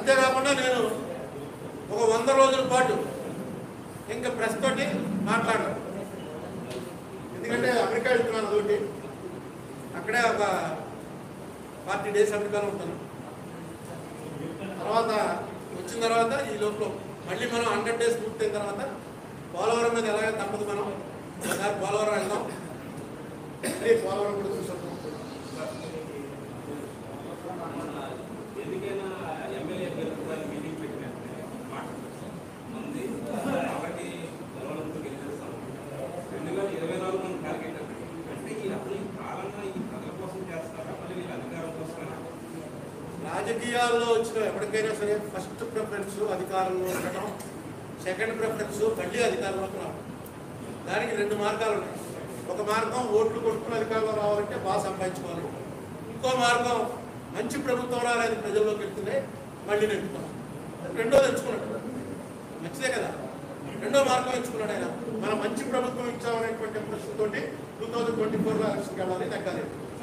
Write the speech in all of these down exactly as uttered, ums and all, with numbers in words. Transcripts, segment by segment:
అంతేకాకుండా నేను ఒక వంద రోజుల పాటు ఇంకా ప్రెస్ తోటి మాట్లాడాను. ఎందుకంటే అమెరికా వెళ్తున్నాను, అదొకటి అక్కడే ఒక ఫార్టీ డేస్ అమెరికాలో ఉంటాను. తర్వాత వచ్చిన తర్వాత ఈ లోపల మళ్ళీ మనం హండ్రెడ్ డేస్ పూర్తయిన తర్వాత పోలవరం మీద ఎలాగ తప్పదు, మనం ఒకసారి పోలవరం వెళ్దాం. పోలవరం కూడా చూసాం. రాజకీయాల్లో వచ్చిన ఎప్పటికైనా సరే ఫస్ట్ ప్రిఫరెన్స్ అధికారంలో ఉండటం, సెకండ్ ప్రిఫరెన్స్ మళ్ళీ అధికారంలోకి రావడం. దానికి రెండు మార్గాలు ఉన్నాయి. ఒక మార్గం ఓట్లు కొట్టుకుని అధికారంలో రావాలంటే బాగా సంపాదించుకోవాలి. ఇంకో మార్గం మంచి ప్రభుత్వం రాలేదు, ప్రజల్లోకి వెళ్తుందే మళ్ళీ నెట్టుకోవాలి. రెండోది ఎంచుకున్నాడు, మంచిదే కదా. రెండో మార్గం ఎంచుకున్నాడు ఆయన. మనం మంచి ప్రభుత్వం ఇచ్చామనేటువంటి ఇంప్రెషన్ తోటి టూ థౌజండ్ ట్వంటీ ఫోర్ లో ఎలక్షన్కి వెళ్ళాలి, తగ్గాలి.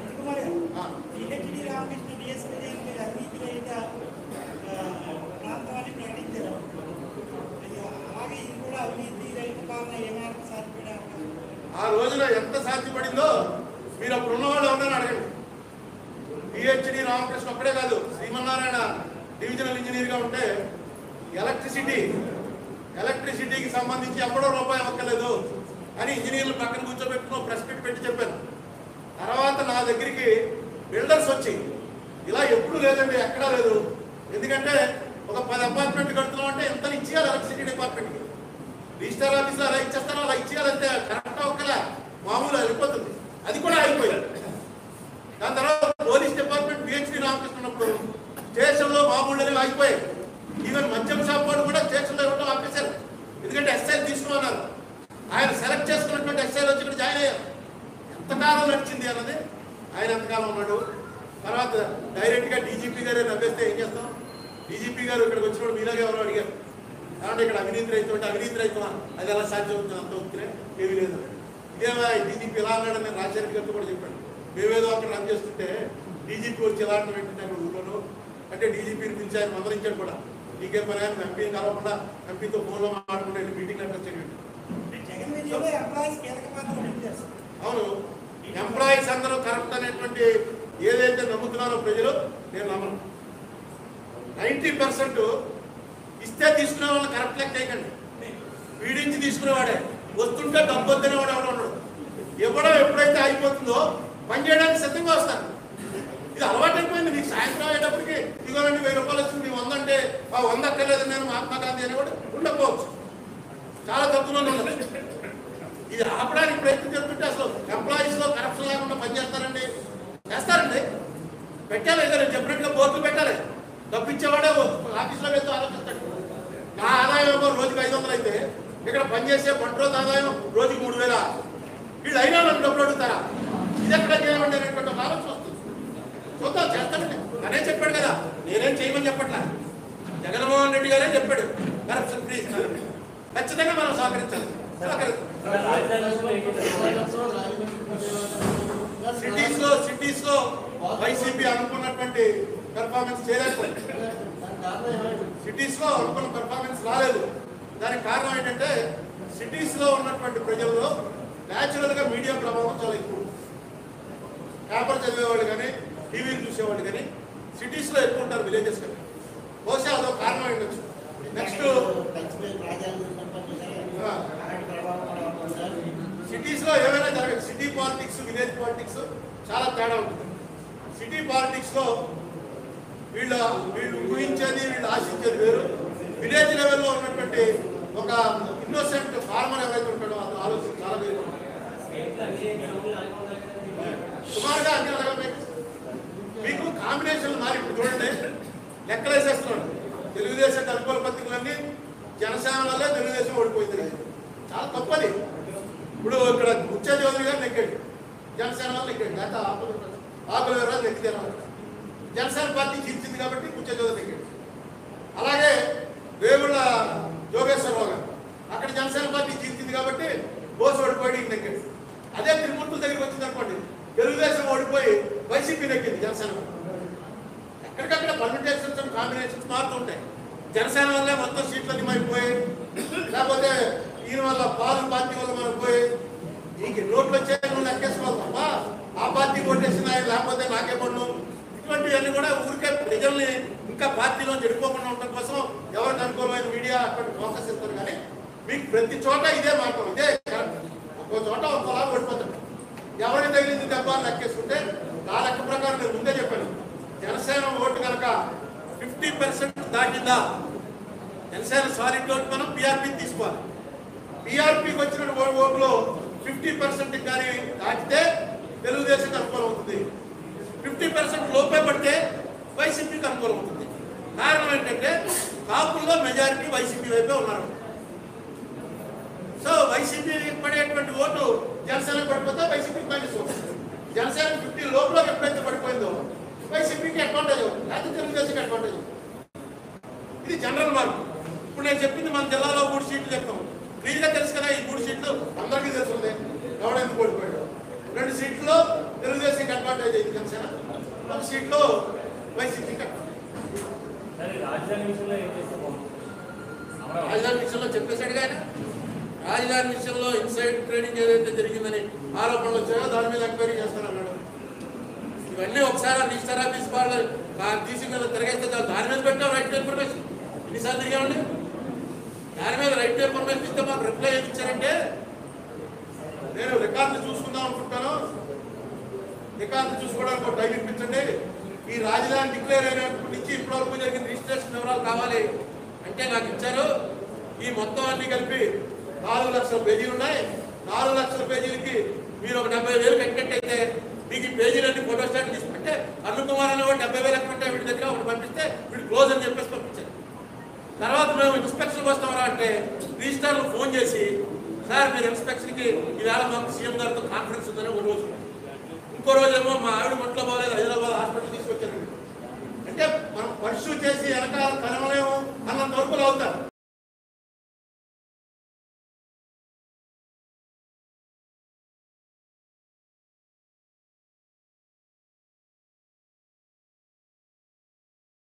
ఆ రోజున ఎంత సాధ్యపడిందో మీరు అప్పుడు ఉన్నవాళ్ళు ఎవరైనా అడగండి. పిహెచ్డి రామకృష్ణ అప్పుడే కాదు, శ్రీమన్నారాయణ డివిజనల్ ఇంజనీర్గా ఉంటే ఎలక్ట్రిసిటీ ఎలక్ట్రిసిటీకి సంబంధించి ఎక్కడో రూపాయి అవ్వలేదు అని ఇంజనీర్లు పక్కన కూర్చోబెట్టుకుని ప్రెస్ మీట్ పెట్టి చెప్పాను. తర్వాత నా దగ్గరికి బిల్డర్స్ వచ్చి ఇలా ఎప్పుడు లేదండి, ఎక్కడా లేదు. ఎందుకంటే ఒక పది అపార్ట్మెంట్ కడుతున్నాం అంటే ఎంత ఇచ్చేయాలి ఎలక్ట్రిసిటీ డిపార్ట్మెంట్కి. రిజిస్టర్ ఆఫీస్లో అలా ఇచ్చేస్తారో అలా ఇచ్చేయాలంటే కరెక్ట్ అవ్వకలా మామూలు వెళ్ళిపోతుంది. అది కూడా అయిపోయింది. దాని తర్వాత పోలీస్ డిపార్ట్మెంట్ పిహెచ్డి రామకృష్ణ ఉన్నప్పుడు స్టేషన్లో మామూలు ఆగిపోయాయి. ఈవెన్ మద్యం షాప్ వాడు కూడా స్టేషన్లో ఇవ్వడం ఆపేశారు. ఎందుకంటే ఎస్ఐలు తీసుకున్నారు. ఆయన సెలెక్ట్ చేసుకున్నటువంటి ఎస్ఐలు వచ్చి ఇక్కడ జాయిన్ అయ్యారు. ఎంతకాలం నడిచింది అన్నది. ఆయన ఎంతకాలం ఉన్నాడు. తర్వాత డైరెక్ట్గా డీజీపీ గారే నవ్వేస్తే ఏం చేస్తాం. డీజీపీ గారు ఇక్కడికి వచ్చినప్పుడు మీలాగే ఎవరో అడిగారు, కాబట్టి ఇక్కడ అవినీతి రైతు అంటే అవినీతి రైతుమా, అది ఎలా సాధ్యం అవుతుంది, అంత వస్తునే ఏమీ లేదు. ఇదేమో డీజీపీ ఎలా అన్నాడని నేను రాజశేఖర్ గారితో కూడా చెప్పాను. మేమేదో అక్కడ రన్ చేస్తుంటే డీజీపీ వచ్చి ఎలా అంటే పెట్టినారు ఊళ్ళో అంటే డీజీపీని పిలిచి ఆయన మందలించాడు కూడా. నీకేం పని ఆయన ఎంపీని కలవకుండా ఎంపీతో ఫోన్లో మాట్లాడుకుంటే మీటింగ్ అంటే వచ్చేయండి. అవును, ఎంప్లాయీస్ అందరూ కరెక్ట్ అనేటువంటి ఏదైతే నమ్ముతున్నారో ప్రజలు, నేను నమ్మను. నైంటీ పర్సెంట్ ఇస్తే తీసుకునే వాళ్ళు కరెక్ట్ లెక్క వేయకండి. వీడించి తీసుకునేవాడే, వస్తుంటే డబ్బు వద్దనే వాడు ఎవడో ఉన్నాడు. ఇవ్వడం ఎప్పుడైతే అయిపోతుందో పని చేయడానికి సిద్ధంగా వస్తారు. ఇది అలవాటు అయిపోయింది. మీకు సాయంత్రం అయ్యేటప్పటికి ఇదిగోనండి వెయ్యి రూపాయలు వచ్చింది, వంద అంటే ఆ వంద అక్కర్లేదు నేను మహాత్మా గాంధీ అనేవాడు ఉండకపోవచ్చు. చాలా తక్కువ ఉండదు. ఇది ఆపడానికి ప్రయత్నం చేస్తుంటే అసలు ఎంప్లాయీస్ లో కరప్షన్ లేకుండా పనిచేస్తారండి, చేస్తారండి. పెట్టాలి, ఏదో నేను చెప్పినట్టుగా బోర్డులు పెట్టాలి. డబ్బు ఇచ్చేవాడే ఆఫీస్లో వెళ్తూ ఆలోచిస్తాడు. నా ఆదాయం ఏమో రోజుకి ఐదు వందలు అయితే ఇక్కడ పనిచేసే పంట రోజు ఆదాయం రోజుకి మూడు వేల. వీళ్ళు అయినా నన్ను డబ్బులు అడుగుతారా? ఇది ఎక్కడ చేయమండి అనేటువంటి ఒక ఆలోచన వస్తుంది. చూద్దాం, చేస్తానండి. అనే చెప్పాడు కదా, నేనేం చేయమని చెప్పట్లా. జగన్మోహన్ రెడ్డి గారే చెప్పాడు కరప్షన్ ఫ్రీ ఇస్తానని. ఖచ్చితంగా మనం సహకరించాలి. సిటీస్ లో సిటీస్ లో వైసీపీ అనుకున్నటువంటి పెర్ఫార్మెన్స్ చేయలేకపోయింది. సిటీస్ లో అనుకున్న పెర్ఫార్మెన్స్ రాలేదు. దానికి కారణం ఏంటంటే సిటీస్ లో ఉన్నటువంటి ప్రజల్లో న్యాచురల్ గా మీడియా ప్రభావం చాలా ఎక్కువ. పేపర్ చదివేవాళ్ళు కానీ టీవీలు చూసేవాళ్ళు కానీ సిటీస్ లో ఎక్కువ ఉంటారు, విలేజెస్ కానీ. బహుశా అదో కారణం ఏంటొచ్చు. నెక్స్ట్ సిటీస్ లో ఏమైనా జరగదు. సిటీ పాలిటిక్స్ విలేజ్ పాలిటిక్స్ చాలా తేడా ఉంటుంది. సిటీ పాలిటిక్స్ లో వీళ్ళ వీళ్ళు ఊహించేది వీళ్ళు ఆశించేది వేరు. విలేజ్ లెవెల్లో ఉన్నటువంటి ఒక ఇన్నోసెంట్ ఫార్మర్ ఎవరైతే ఉంటాడో అది ఆలోచన చాలా వేరు. సుమారుగా అన్ని అలాగే మీకు కాంబినేషన్లు మారి ఇప్పుడు చూడండి, లెక్కలు వేసేస్తున్నాడు. తెలుగుదేశం అనుకూల పత్రికలన్నీ జనసేన వల్లే తెలుగుదేశం ఓడిపోయింది. చాలా తప్పది. ఇప్పుడు ఇక్కడ ముత్య చౌదరి గారు నెగ్గాడు, జనసేన వల్ల నెగ్గాడు. గత ఆకులు ఆకుల వివరాలు నెగ్గితే జనసేన పార్టీ జీవించింది కాబట్టి ముత్య చౌదరి నెగ్గాడు. అలాగే వేముల జోగేశ్వరరావు గారు అక్కడ జనసేన పార్టీ జీవించింది కాబట్టి బోస్ ఓడిపోయి నెగ్గాడు. అదే తిరుమూర్తుల దగ్గరికి వచ్చింది అనుకోండి, తెలుగుదేశం ఓడిపోయి వైసీపీ నెగ్గింది జనసేన. ఎక్కడికక్కడ పర్మిటేషన్స్ కాంబినేషన్స్ మారుతూ ఉంటాయి. జనసేన వల్లే మొత్తం సీట్లన్నీ అయిపోయాయి, లేకపోతే ఈయన వల్ల పాలు పార్టీ వల్ల మనం పోయి ఇంక రోడ్లు వచ్చాయి లెక్కేసుకోవాలి తప్ప ఆ పార్టీ కొట్టేసినాయి లేకపోతే నాకే పన్ను ఇటువంటివన్నీ కూడా ఊరికే ప్రజల్ని ఇంకా పార్టీలో చెడిపోకుండా ఉండడం కోసం ఎవరికి అనుకూలమైన మీడియా అక్కడ ఫోకస్ ఇస్తారు. కానీ మీకు ప్రతి చోట ఇదే మాట, ఇదే ఒక్కో చోట ఒక్కలా ఓడిపోతాడు. ఎవరికి తగిలింది దెబ్బ లెక్కేసుకుంటే నా లెక్క ప్రకారం నేను ముందే చెప్పాను, జనసేన ఓటు కనుక ఫిఫ్టీ పర్సెంట్ దాటిందా జనసేన సాలిడ్ ఓటు మనం పీఆర్పీ తీసుకోవాలి. పీఆర్పీకి వచ్చిన ఓటులో ఫిఫ్టీ పర్సెంట్ కానీ దాటితే తెలుగుదేశం అనుకూలం అవుతుంది, ఫిఫ్టీ పర్సెంట్ లోపే పడితే వైసీపీకి అనుకూలం అవుతుంది. కారణం ఏంటంటే కాపుల్లో మెజారిటీ వైసీపీ వైపే ఉన్నారు. సో వైసీపీ పడేటువంటి ఓటు జనసేన పడిపోతే వైసీపీకి మైనస్ అవుతుంది. జనసేన ఫిఫ్టీ లోపల ఎప్పుడైతే పడిపోయిందో వైసీపీకి అడ్వాంటేజ్ అవుతుంది, లేకపోతే తెలుగుదేశంకి అడ్వాంటేజ్ అవుతుంది. ఇది జనరల్ మార్క్. ఇప్పుడు నేను చెప్పింది మన జిల్లాలో మూడు సీట్లు చెప్తాం, క్లియర్గా తెలుసు కదా. ఈ మూడు సీట్లు అందరికీ తెలుస్తుంది ఎవడెందుకు ఓడిపోయాడు. రెండు సీట్లో తెలుగుదేశంకి అడ్వాంటేజ్ అయింది జనసేన, ఒక సీట్లో వైసీపీకి అడ్వాంటేజ్. రాజధాని విషయంలో చెప్పేశాడు కానీ రాజధాని విషయంలో ఇన్సైడ్ ట్రేడింగ్ ఏదైతే జరిగిందని ఆరోపణలు వచ్చాయో దాని మీద ఎంక్వైరీ చేస్తానన్నాడు. ఇవన్నీ ఒకసారి రిజిస్టర్ ఆఫీస్ వాళ్ళు తీసి మీద తిరగేస్తే దాని మీద పెట్టాం రైట్ టు ఇన్ఫర్మేషన్. ఎన్నిసార్లు తిరిగామండి దాని మీద రైట్ టు ఇన్ఫర్మేషన్ ఇస్తే మాకు రిప్లై ఏమి ఇచ్చారంటే, నేను రికార్డులు చూసుకుందాం అనుకుంటాను, రికార్డులు చూసుకోవడానికి ఒక టైం ఇప్పించండి, ఈ రాజధాని డిక్లేర్ అయినప్పటి నుంచి ఇప్పటివరకు జరిగిన రిజిస్ట్రేషన్ వివరాలు కావాలి అంటే నాకు ఇచ్చారు. ఈ మొత్తం అన్ని కలిపి నాలుగు లక్షల పేజీలు ఉన్నాయి. నాలుగు లక్షల పేజీలకి మీరు ఒక డెబ్బై వేలు కట్టినట్టయితే మీకు ఈ పేజీలన్నీ ఫోటో స్టాట్ తీసుకుంటే అరుణ్ కుమార్ అనే వాడు డెబ్బై వేలు ఎక్కడ వీడి దగ్గర ఒకటి పంపిస్తే వీడు క్లోజ్ అని చెప్పేసి పంపించారు. తర్వాత మేము ఇన్స్పెక్షన్కి వస్తామరా అంటే రిజిస్టార్లు ఫోన్ చేసి, సార్ మీరు ఇన్స్పెక్షన్కి ఈవేళ మాకు సీఎం గారితో కాన్ఫరెన్స్ ఉందని ఒక రోజు, ఇంకో రోజేమో మా ఆవిడ మొట్లో పోలేదు హైదరాబాద్ హాస్పిటల్ తీసుకొచ్చారు. అంటే మనం పర్సూ చేసి వెనకాల కనవలేము అన్నంత వరకు అవుతారు.